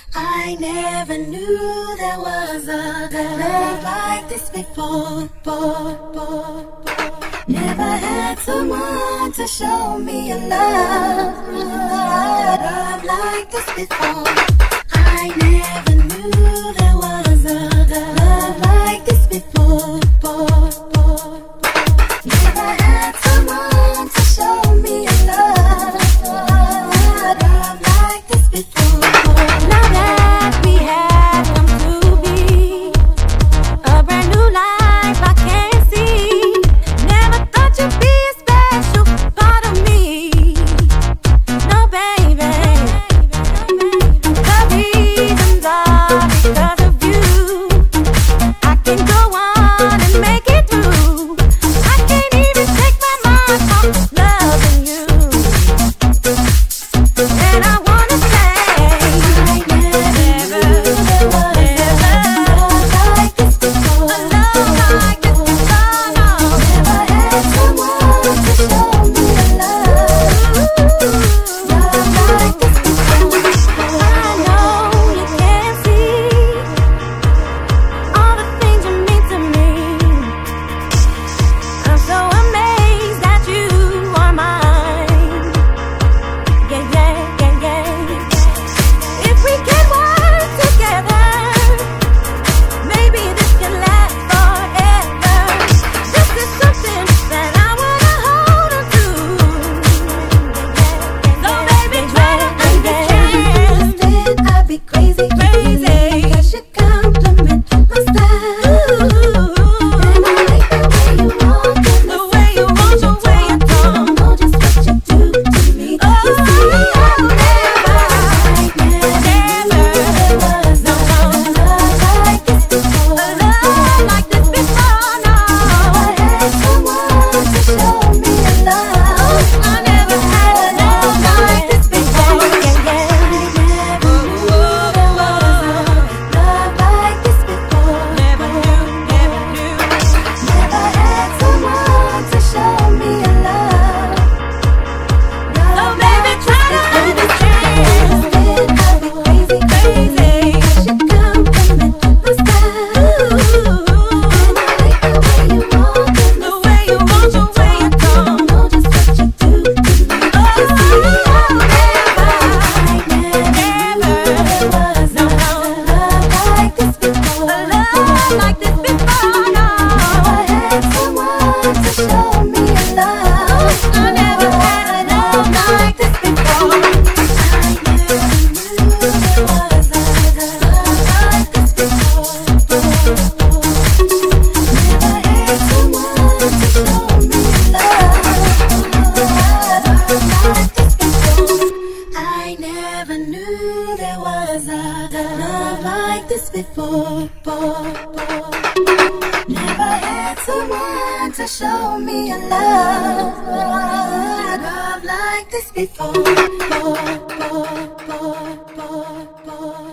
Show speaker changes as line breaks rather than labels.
I never knew there was a love like this before. Never had someone to show me a love like this before. I never knew there was a love like this before. Never had someone to show me a love like this before.
Now that we have come to be a brand new life, I can see. Never thought you'd be a special part of me. No, baby. The reasons are because of you. I can go on and make it through. I can't even take my mind off loving you. And I wanna say,
before. Never had someone to show me a love like this before.